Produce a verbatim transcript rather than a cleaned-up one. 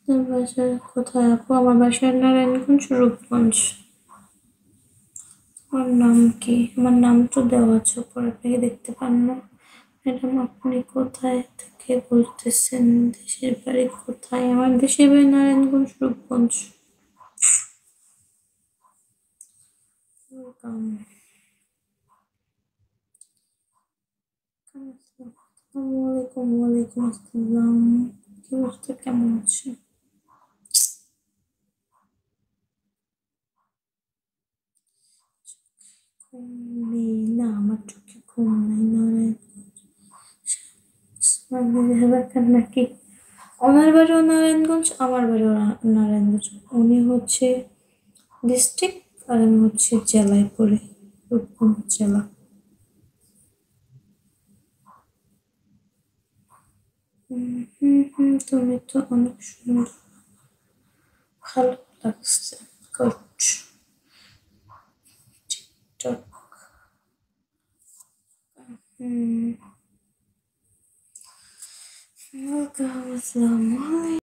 তোর বাসা কোথায় আপু? আমার বাসা নারায়ণগঞ্জ, রূপগঞ্জ। আমার নাম কি? আমার নাম তো দেওয়া আছে উপরে, আপনি কি দেখতে পান না? ম্যাডাম, আপনি কোথায় থেকে বলতেছেন? দেশের বাড়ি কোথায়? আমার দেশের বাড়ি নারায়ণগঞ্জ, রূপগঞ্জ। আসসালামু আলাইকুম। ওয়ালাইকুম আসসালাম। কি অবস্থা, কেমন আছেন? ঘুম নেই না, আমার চোখে ঘুম নাই। নারায়ণ নাকি? ওনার বাড়িও নারায়ণগঞ্জ, আমার বাড়িও না- নারায়ণগঞ্জ। উনি হচ্ছে ডিস্ট্রিক্ট আর আমি হচ্ছে জেলায় পড়ি, রূপগঞ্জ জেলা। হুম হুম হুম, তুমি তো অনেক সুন্দর, ভালো লাগছে। গুড। টিকটক। হুম। ওয়েলকাম, আসসালামু আলাইকুম।